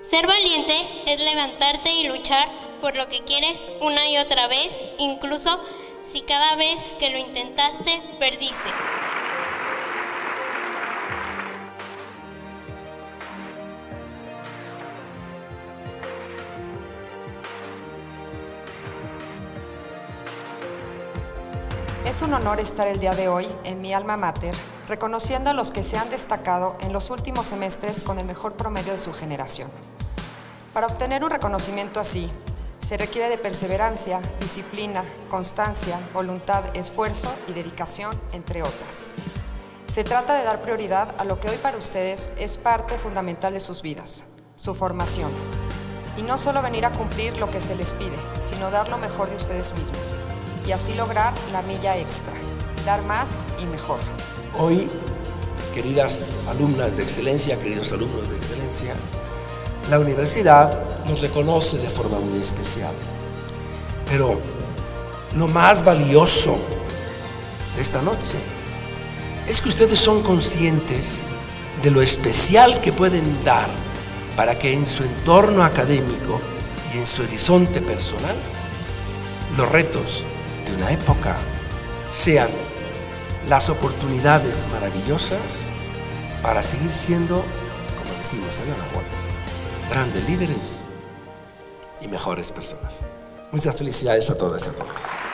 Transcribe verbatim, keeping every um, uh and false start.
Ser valiente es levantarte y luchar por lo que quieres una y otra vez, incluso si cada vez que lo intentaste, perdiste. Es un honor estar el día de hoy en mi alma mater, reconociendo a los que se han destacado en los últimos semestres con el mejor promedio de su generación. Para obtener un reconocimiento así, se requiere de perseverancia, disciplina, constancia, voluntad, esfuerzo y dedicación, entre otras. Se trata de dar prioridad a lo que hoy para ustedes es parte fundamental de sus vidas, su formación. Y no solo venir a cumplir lo que se les pide, sino dar lo mejor de ustedes mismos. Y así lograr la milla extra, dar más y mejor. Hoy, queridas alumnas de excelencia, queridos alumnos de excelencia, la universidad nos reconoce de forma muy especial. Pero lo más valioso de esta noche es que ustedes son conscientes de lo especial que pueden dar para que en su entorno académico y en su horizonte personal los retos de una época sean las oportunidades maravillosas para seguir siendo, como decimos en Anahuac, grandes líderes y mejores personas. Muchas felicidades a todas y a todos.